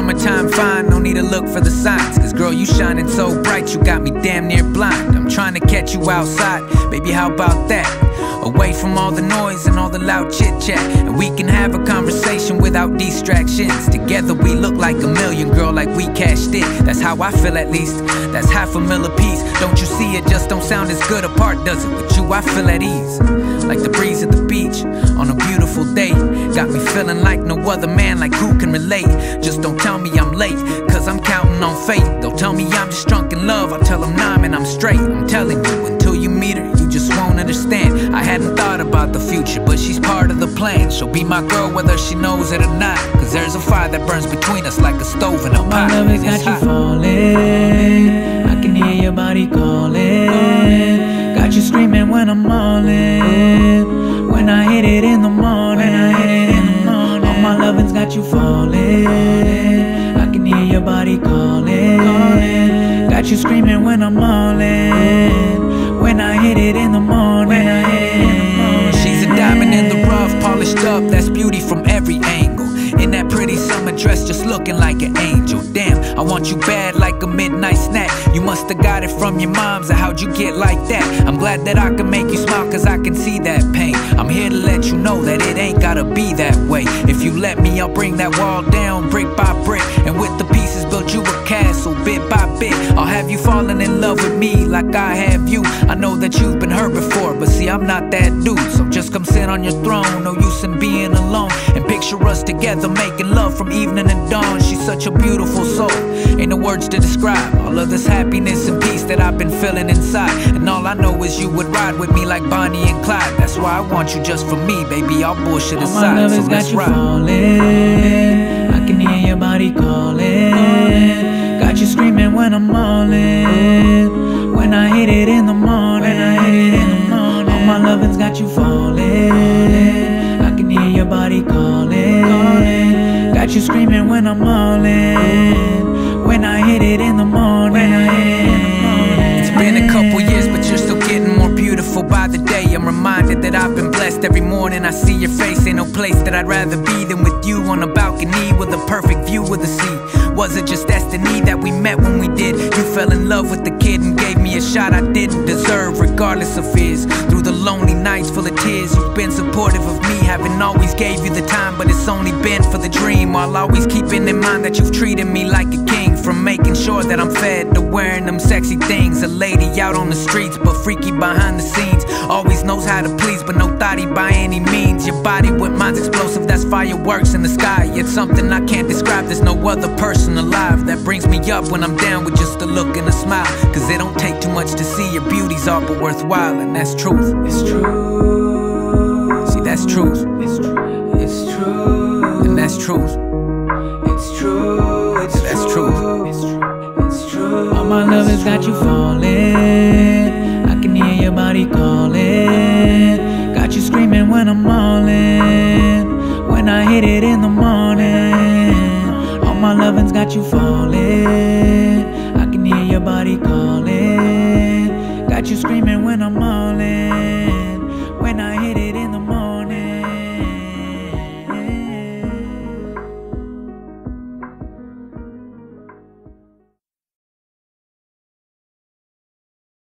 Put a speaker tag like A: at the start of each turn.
A: summertime fine, no need to look for the signs. Cause girl, you shining so bright, you got me damn near blind. I'm trying to catch you outside, baby, how about that? Away from all the noise and all the loud chit-chat, and we can have a conversation without distractions. Together we look like a million, girl, like we cashed it. That's how I feel, at least. That's $500,000 apiece. Don't you see, it just don't sound as good apart, does it? With you I feel at ease, like the breeze at the beach on a beautiful day. Got me feeling like no other man, like who can relate? Just don't tell me I'm late, cause I'm counting on fate. They'll tell me I'm just drunk in love, I'll tell them nah, man, I'm straight. I'm telling you, until you meet her, you just won't understand. I hadn't thought about the future, but she's part of the plan. She'll be my girl whether she knows it or not, cause there's a fire that burns between us like a stove and a pot.
B: My love has got you falling, I can hear your body calling. Got you screaming when I'm all in, when I hit it in the morning. All my lovin's got you falling, I can hear your body calling. Got you screaming when I'm all in, when I hit it in the morning.
A: She's a diamond in the rough, polished up, that's beauty from every angle. In that pretty summer dress, just looking like an angel. Damn, I want you bad like a midnight snack. You must have got it from your mom's, or how'd you get like that? I'm glad that I can make you smile, cause I can see that pain. I'm here to let you know that it ain't gotta be that way. If you let me, I'll bring that wall down brick by brick, and with the pieces build you a castle bit by bit. I'll have you falling in love with me like I have you. I know that you've been hurt before, but see, I'm not that dude. So just come sit on your throne, no use in being alone, and picture us together making love from evening to dawn. She's such a beautiful soul, ain't no words to describe all of this happiness and peace that I've been feeling inside. And all I know is you would ride with me like Bonnie and Clyde. That's why I want you just for me, baby, all bullshit aside.
B: My love has got you falling, I can hear your body calling. Got you screaming when I'm all in, when I hit it in the morning. All my lovin's got you falling, I can hear your body calling. Got you screaming when I'm all in, when I hit it in the morning.
A: It's been a couple years, but you're still getting more beautiful by the day. I'm reminded that I've been blessed every morning. I see your face, ain't no place that I'd rather be than with you on a balcony with a perfect view of the sea. Was it just destiny that we met when we did? You fell in love with the kid and gave me a shot I didn't deserve, regardless of fears. Through the lonely nights full of tears, you've been supportive of me. Haven't always gave you the time, but it's only been for the dream. While always keeping in mind that you've treated me like a king. From making sure that I'm fed to wearing them sexy things. A lady out on the streets, but freaky behind the scenes. Always knows how to please, but no thotty by any means. Your body with mine's explosive, that's fireworks in the sky. It's something I can't describe, there's no other person alive that brings me up when I'm down with just a look and a smile. Cause it don't take too much to see your beauty's all but worthwhile. And that's truth.
B: It's true.
A: See, that's truth.
B: It's true. It's true.
A: And that's truth.
B: It's true. It's
A: That's truth.
B: It's true. It's true. All my love has got you falling, I can hear your body calling. Got you screaming when I'm all in, when I hit it in the morning. All my lovin's got you falling, I can hear your body calling. Got you screaming when I'm